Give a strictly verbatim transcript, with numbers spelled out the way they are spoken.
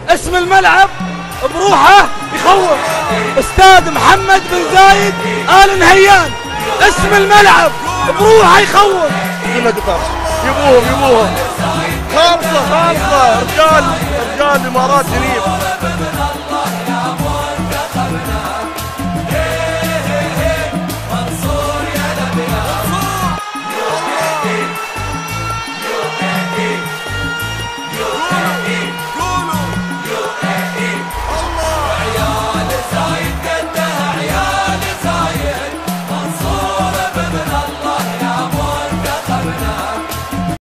اسم الملعب بروحه يخوف. استاذ محمد بن زايد آل نهيان، اسم الملعب بروحه يخوف. يبوهم يبوهم خالصة خالصة، رجال رجال الامارات جنيب.